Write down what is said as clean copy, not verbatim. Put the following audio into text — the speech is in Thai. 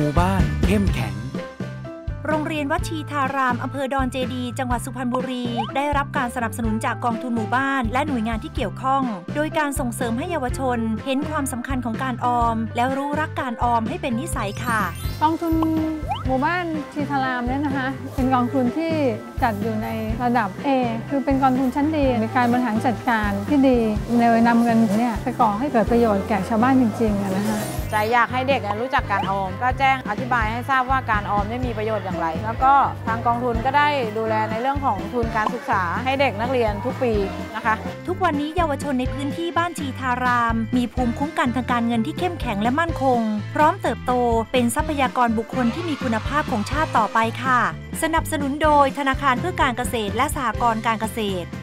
มู่บ้านเข้มแข็งโรงเรียนวัดชีทารามอำเภอดอนเจดีจังหวัดสุพรรณบุรีได้รับการสนับสนุนจากกองทุนหมู่บ้านและหน่วยงานที่เกี่ยวข้องโดยการส่งเสริมให้เยาวชนเห็นความสำคัญของการออมแล้วรู้รักการออมให้เป็นนิสัยค่ะกองทุนหมู่บ้านชีทารามเนี่ยนะคะเป็นกองทุนที่จัดอยู่ในระดับ A คือเป็นกองทุนชั้นดีมีการบริหารจัดการที่ดีในนำเงินเนี่ยไปก่อให้เกิดประโยชน์แก่ชาวบ้านจริงๆนะคะใจอยากให้เด็กรู้จักการออมก็แจ้งอธิบายให้ทราบว่าการออมได้มีประโยชน์อย่างไรแล้วก็ทางกองทุนก็ได้ดูแลในเรื่องของทุนการศึกษาให้เด็กนักเรียนทุกปีนะคะทุกวันนี้เยาวชนในพื้นที่บ้านชีทารามมีภูมิคุ้มกันทางการเงินที่เข้มแข็งและมั่นคงพร้อมเติบโตเป็นทรัพยากรบุคคลที่มีคุณภาพของชาติต่อไปค่ะสนับสนุนโดยธนาคารเพื่อการเกษตรและสหกรณ์การเกษตร